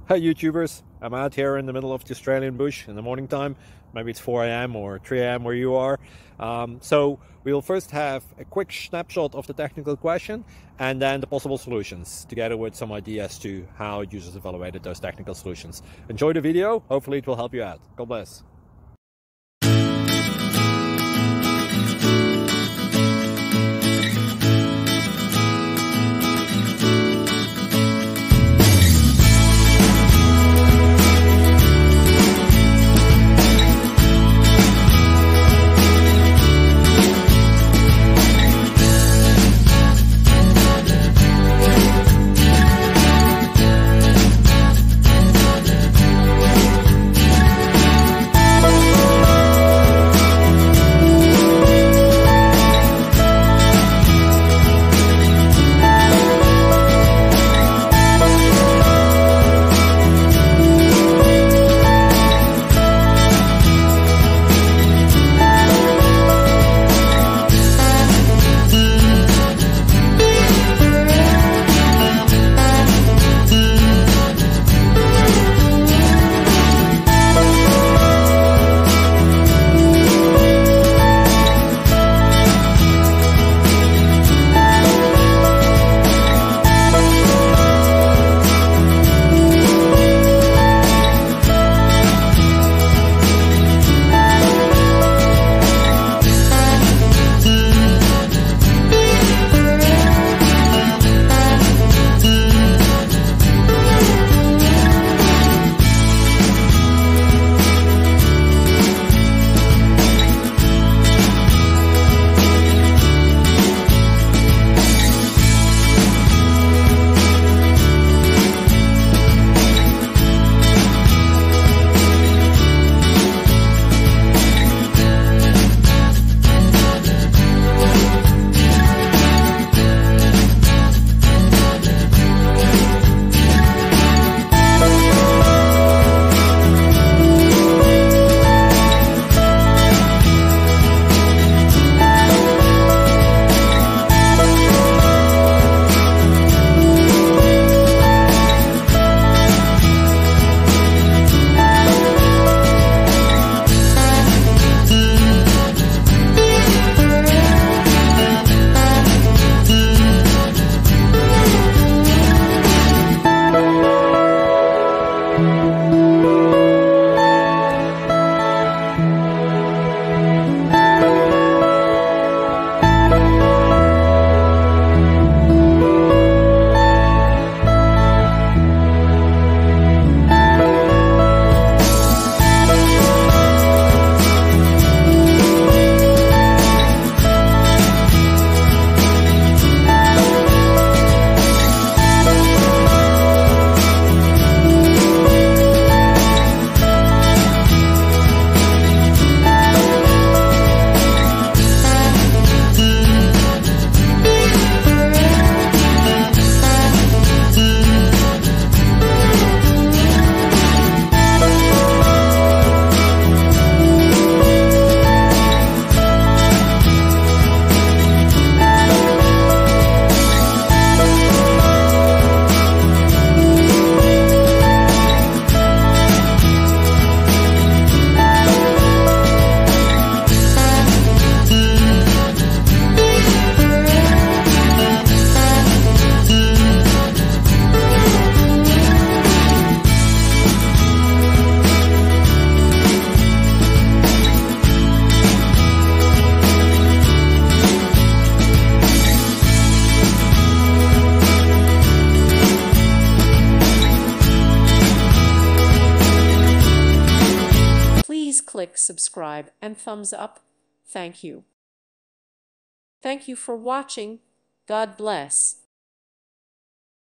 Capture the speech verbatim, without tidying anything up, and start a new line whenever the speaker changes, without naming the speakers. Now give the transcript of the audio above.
Hi YouTubers, I'm out here in the middle of the Australian bush in the morning time. Maybe it's four A M or three A M where you are. Um, so we'll first have a quick snapshot of the technical question and then the possible solutions, together with some ideas to how users evaluated those technical solutions. Enjoy the video, hopefully it will help you out. God bless.
Please click subscribe and thumbs up. Thank you. Thank you for watching. God bless.